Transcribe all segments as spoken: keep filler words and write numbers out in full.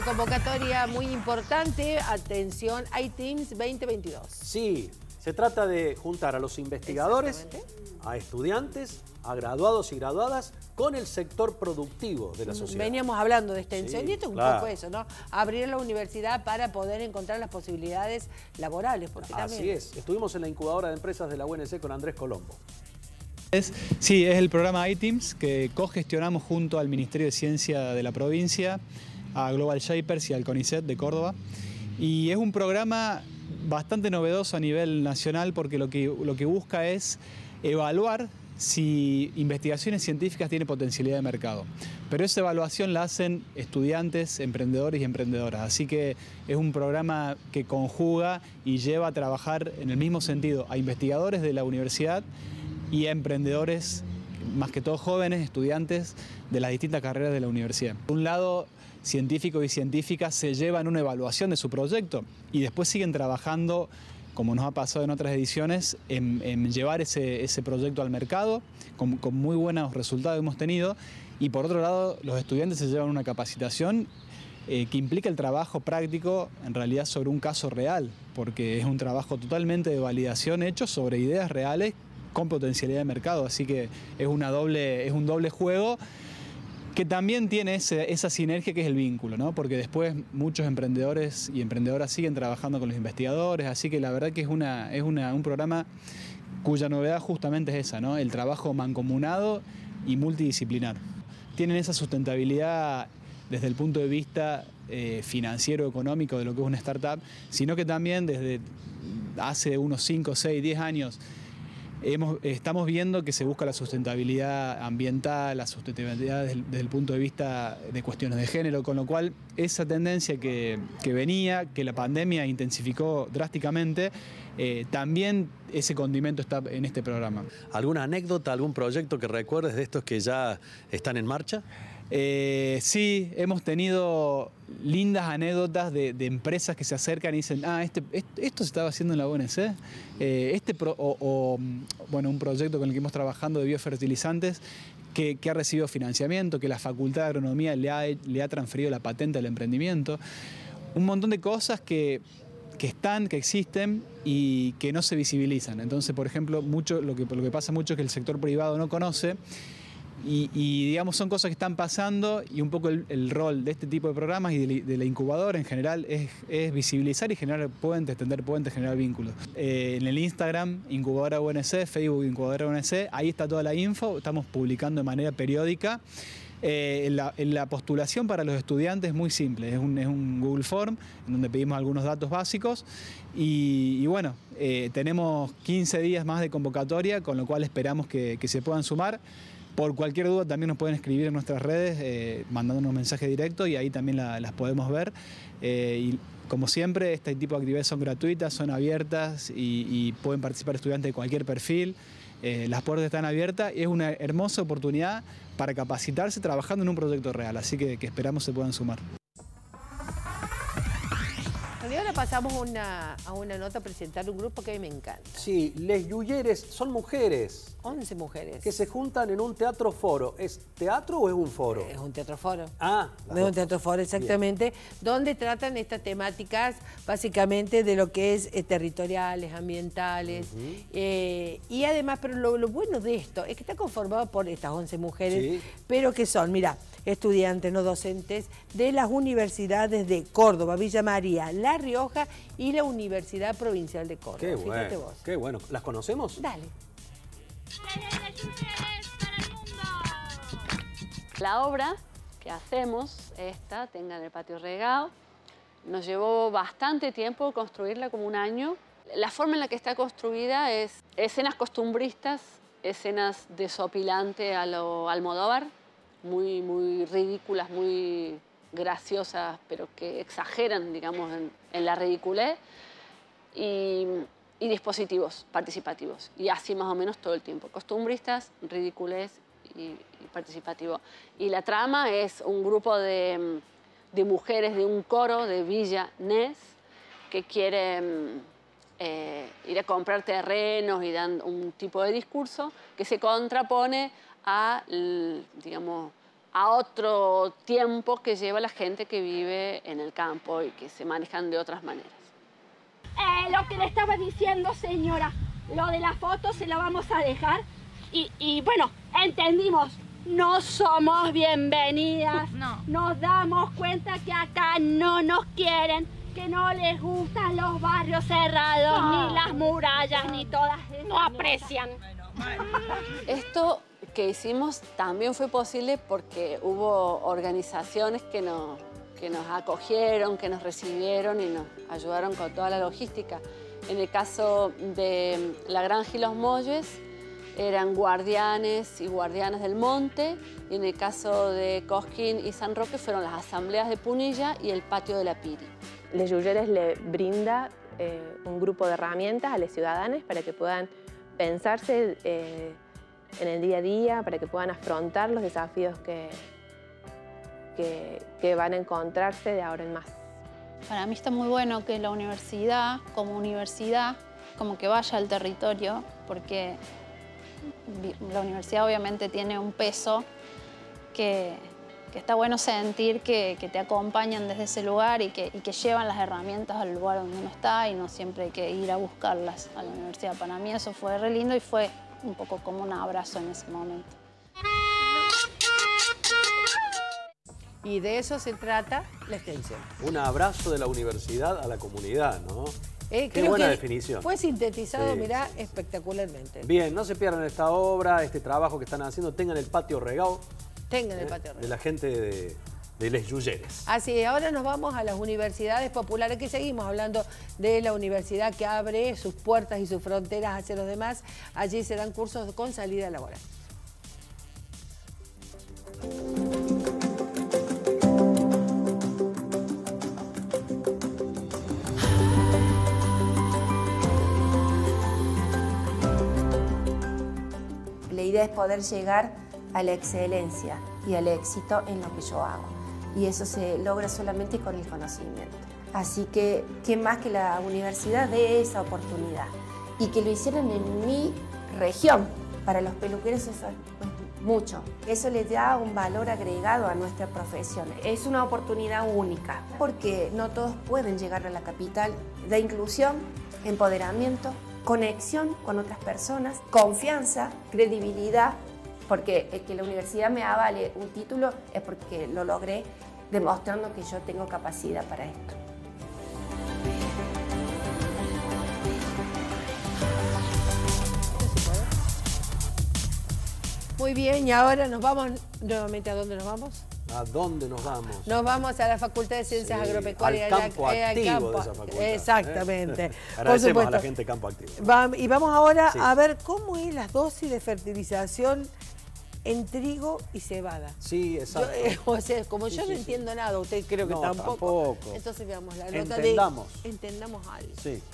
Una convocatoria muy importante. Atención, iTeams veinte veintidós. Sí, se trata de juntar a los investigadores, a estudiantes, a graduados y graduadas con el sector productivo de la sociedad. Veníamos hablando de extensión, Sí, y esto es claro. un poco eso, ¿no? Abrir la universidad para poder encontrar las posibilidades laborales. Porque Así también... es. Estuvimos en la incubadora de empresas de la U N C con Andrés Colombo. Es, sí, es el programa iTeams que cogestionamos junto al Ministerio de Ciencia de la provincia, a Global Shapers y al CONICET de Córdoba. Y es un programa bastante novedoso a nivel nacional porque lo que, lo que busca es evaluar si investigaciones científicas tienen potencialidad de mercado. Pero esa evaluación la hacen estudiantes, emprendedores y emprendedoras. Así que es un programa que conjuga y lleva a trabajar en el mismo sentido a investigadores de la universidad y a emprendedores, más que todo jóvenes, estudiantes de las distintas carreras de la universidad. Por un lado, científicos y científicas se llevan una evaluación de su proyecto y después siguen trabajando, como nos ha pasado en otras ediciones, en, en llevar ese, ese proyecto al mercado, con, con muy buenos resultados hemos tenido. Y por otro lado, los estudiantes se llevan una capacitación eh, que implica el trabajo práctico, en realidad sobre un caso real, porque es un trabajo totalmente de validación hecho sobre ideas reales con potencialidad de mercado. Así que es, una doble, es un doble juego que también tiene ese, esa sinergia que es el vínculo, ¿no? Porque después muchos emprendedores y emprendedoras siguen trabajando con los investigadores, así que la verdad que es, una, es una, un programa cuya novedad justamente es esa, ¿no? El trabajo mancomunado y multidisciplinar. Tienen esa sustentabilidad desde el punto de vista eh, financiero, económico de lo que es una startup, sino que también desde hace unos cinco, seis, diez años Hemos, estamos viendo que se busca la sustentabilidad ambiental, la sustentabilidad desde, desde el punto de vista de cuestiones de género, con lo cual esa tendencia que, que venía, que la pandemia intensificó drásticamente, eh, también ese condimento está en este programa. ¿Alguna anécdota, algún proyecto que recuerdes de estos que ya están en marcha? Eh, sí, hemos tenido lindas anécdotas de, de empresas que se acercan y dicen, ah, este, este, esto se estaba haciendo en la U N C, eh, este pro, o, o bueno, un proyecto con el que hemos trabajando de biofertilizantes que, que ha recibido financiamiento, que la Facultad de Agronomía le ha, le ha transferido la patente al emprendimiento. Un montón de cosas que, que están, que existen y que no se visibilizan. Entonces, por ejemplo, mucho, lo, que, lo que pasa mucho es que el sector privado no conoce. Y, y digamos son cosas que están pasando y un poco el, el rol de este tipo de programas y de, de la incubadora en general es, es visibilizar y generar puentes, tender puentes, generar vínculos. Eh, en el Instagram, Incubadora U N C, Facebook Incubadora U N C, ahí está toda la info, estamos publicando de manera periódica. Eh, en, la, en la postulación para los estudiantes es muy simple, es un, es un Google Form en donde pedimos algunos datos básicos y, y bueno, eh, tenemos quince días más de convocatoria, con lo cual esperamos que, que se puedan sumar. Por cualquier duda también nos pueden escribir en nuestras redes, eh, mandándonos un mensaje directo y ahí también la, las podemos ver. Eh, y como siempre, este tipo de actividades son gratuitas, son abiertas y, y pueden participar estudiantes de cualquier perfil. Eh, las puertas están abiertas y es una hermosa oportunidad para capacitarse trabajando en un proyecto real, así que, que esperamos se puedan sumar. Y ahora pasamos una, a una nota a presentar un grupo que a mí me encanta. Sí, Les Yuyeres son mujeres. once mujeres. Que se juntan en un teatro foro. ¿Es teatro o es un foro? Es un teatro foro. Ah, Es un teatro foro, exactamente. Bien. Donde tratan estas temáticas básicamente de lo que es eh, territoriales, ambientales. Uh-huh. eh, y además, pero lo, lo bueno de esto es que está conformado por estas once mujeres, sí. Pero que son, mira, estudiantes, no docentes, de las universidades de Córdoba, Villa María, La Rioja y la Universidad Provincial de Córdoba. Qué Fíjate bueno, vos. Qué bueno. ¿Las conocemos? Dale. La obra que hacemos, esta, tenga en el patio regado, nos llevó bastante tiempo construirla, como un año. La forma en la que está construida es escenas costumbristas, escenas desopilante a lo Almodóvar, muy, muy ridículas, muy graciosas, pero que exageran, digamos, en, en la ridiculez, y, y dispositivos participativos. Y así más o menos todo el tiempo. Costumbristas, ridiculez y, y participativo. Y la trama es un grupo de, de mujeres de un coro de Villa Nes que quieren eh, ir a comprar terrenos y dan un tipo de discurso que se contrapone a, digamos, a otro tiempo que lleva la gente que vive en el campo y que se manejan de otras maneras. Eh, lo que le estaba diciendo, señora, lo de la foto se la vamos a dejar y, y bueno, entendimos, no somos bienvenidas, no. Nos damos cuenta que acá no nos quieren, que no les gustan los barrios cerrados, no. Ni las murallas, no. Ni todas esas. No aprecian. Esto que hicimos también fue posible porque hubo organizaciones que nos, que nos acogieron, que nos recibieron y nos ayudaron con toda la logística. En el caso de la Granja y los Molles eran guardianes y guardianas del monte, y en el caso de Cosquín y San Roque fueron las asambleas de Punilla y el patio de la Piri. Les Lluyeres le brinda eh, un grupo de herramientas a los ciudadanos para que puedan pensarse eh, en el día a día, para que puedan afrontar los desafíos que, que, que van a encontrarse de ahora en más. Para mí está muy bueno que la universidad, como universidad, como que vaya al territorio, porque la universidad obviamente tiene un peso que, que está bueno sentir que, que te acompañan desde ese lugar y que, y que llevan las herramientas al lugar donde uno está y no siempre hay que ir a buscarlas a la universidad. Para mí eso fue re lindo y fue un poco como un abrazo en ese momento. Y de eso se trata la extensión. Un abrazo de la universidad a la comunidad, ¿no? Eh, Qué buena definición. Fue sintetizado, sí, mirá, sí, sí. espectacularmente. Bien, no se pierdan esta obra, este trabajo que están haciendo. Tengan el patio regado. Tengan eh, el patio regado. De la gente de, de Les Lluyeres. Así es, ahora nos vamos a las universidades populares, que seguimos hablando de la universidad que abre sus puertas y sus fronteras hacia los demás. Allí se dan cursos con salida laboral. La idea es poder llegar a la excelencia y al éxito en lo que yo hago. Y eso se logra solamente con el conocimiento. Así que, ¿qué más que la universidad dé esa oportunidad? Y que lo hicieran en mi región. Para los peluqueros eso es pues, mucho. Eso le da un valor agregado a nuestra profesión. Es una oportunidad única, porque no todos pueden llegar a la capital. Da inclusión, empoderamiento, conexión con otras personas, confianza, credibilidad, porque el que la universidad me avale un título es porque lo logré demostrando que yo tengo capacidad para esto. Muy bien, y ahora nos vamos nuevamente. ¿A dónde nos vamos? ¿A dónde nos vamos? Nos vamos a la Facultad de Ciencias sí, Agropecuarias. Al campo eh, activo al campo, de esa facultad. Exactamente. ¿eh? Agradecemos a la gente de Campo Activo. Va, y vamos ahora sí. a ver cómo es las dosis de fertilización en trigo y cebada. Sí, exacto. Yo, eh, o sea, como sí, yo sí, no sí. entiendo nada, usted creo que no, tampoco. tampoco. Entonces veamos la nota Entendamos. de... Entendamos algo. Sí.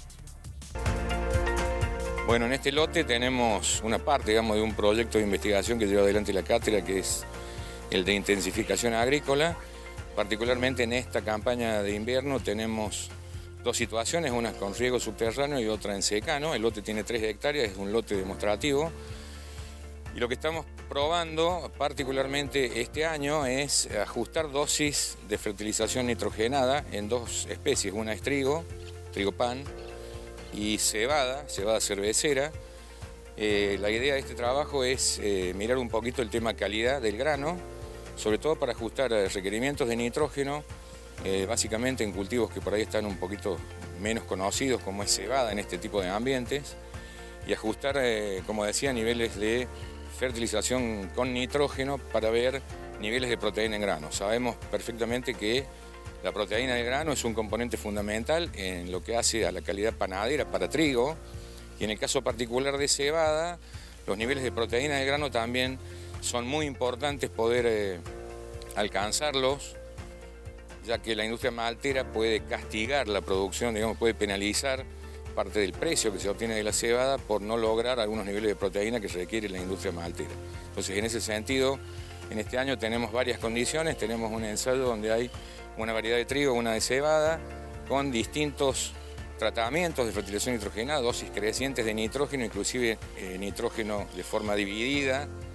Bueno, en este lote tenemos una parte, digamos, de un proyecto de investigación que lleva adelante la cátedra, que es el de intensificación agrícola. Particularmente en esta campaña de invierno tenemos dos situaciones, una con riego subterráneo y otra en secano. El lote tiene tres hectáreas, es un lote demostrativo. Y lo que estamos probando particularmente este año es ajustar dosis de fertilización nitrogenada en dos especies. Una es trigo, trigo pan, y cebada, cebada cervecera. Eh, la idea de este trabajo es eh, mirar un poquito el tema calidad del grano, sobre todo para ajustar requerimientos de nitrógeno, eh, básicamente en cultivos que por ahí están un poquito menos conocidos, como es cebada en este tipo de ambientes, y ajustar, eh, como decía, niveles de fertilización con nitrógeno para ver niveles de proteína en grano. Sabemos perfectamente que la proteína del grano es un componente fundamental en lo que hace a la calidad panadera para trigo, y en el caso particular de cebada, los niveles de proteína del grano también son muy importantes poder eh, alcanzarlos, ya que la industria maltera puede castigar la producción, digamos, puede penalizar parte del precio que se obtiene de la cebada por no lograr algunos niveles de proteína que requiere la industria maltera. Entonces, en ese sentido, en este año tenemos varias condiciones, tenemos un ensayo donde hay una variedad de trigo, una de cebada, con distintos tratamientos de fertilización nitrogenada, dosis crecientes de nitrógeno, inclusive eh, nitrógeno de forma dividida,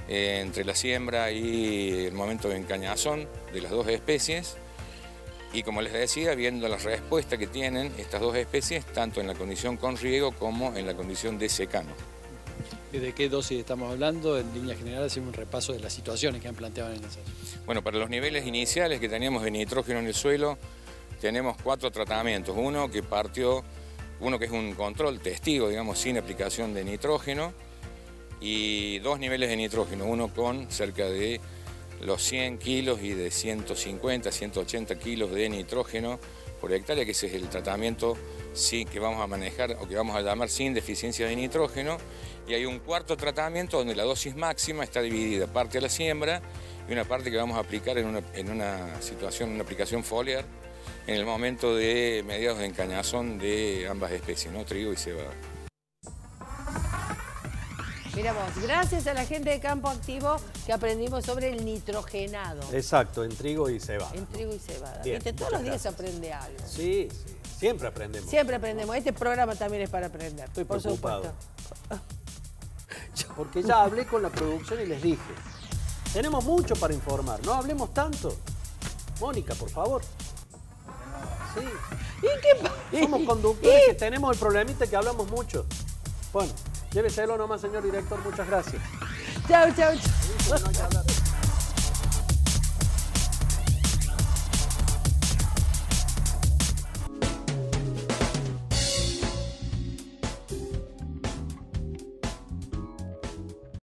eh, entre la siembra y el momento de encañazón de las dos especies. Y como les decía, viendo la respuesta que tienen estas dos especies, tanto en la condición con riego como en la condición de secano. ¿De qué dosis estamos hablando? En línea general hacemos un repaso de las situaciones que han planteado en el ensayo. Bueno, para los niveles iniciales que teníamos de nitrógeno en el suelo, tenemos cuatro tratamientos. Uno que partió, uno que es un control testigo, digamos, sin aplicación de nitrógeno, y dos niveles de nitrógeno, uno con cerca de los cien kilos y de ciento cincuenta, ciento ochenta kilos de nitrógeno por hectárea, que ese es el tratamiento sí, que vamos a manejar o que vamos a llamar sin deficiencia de nitrógeno. Y hay un cuarto tratamiento donde la dosis máxima está dividida, parte a la siembra y una parte que vamos a aplicar en una, en una situación, una aplicación foliar, en el momento de mediados de encañazón de ambas especies, ¿no? Trigo y cebada. Mira vos, gracias a la gente de Campo Activo que aprendimos sobre el nitrogenado. Exacto, en trigo y cebada. En trigo y cebada. Bien, ¿Viste? Todos los días gracias. se aprende algo. Sí, sí, siempre aprendemos. Siempre aprendemos. Este programa también es para aprender. Estoy por preocupado. supuesto. Porque ya hablé con la producción y les dije, tenemos mucho para informar, no hablemos tanto. Mónica, por favor. Sí. ¿Y qué pasa? Somos conductores que tenemos el problemita que hablamos mucho. Bueno, lléveselo nomás, señor director, muchas gracias. Chau, chau, chau. No hay que hablar.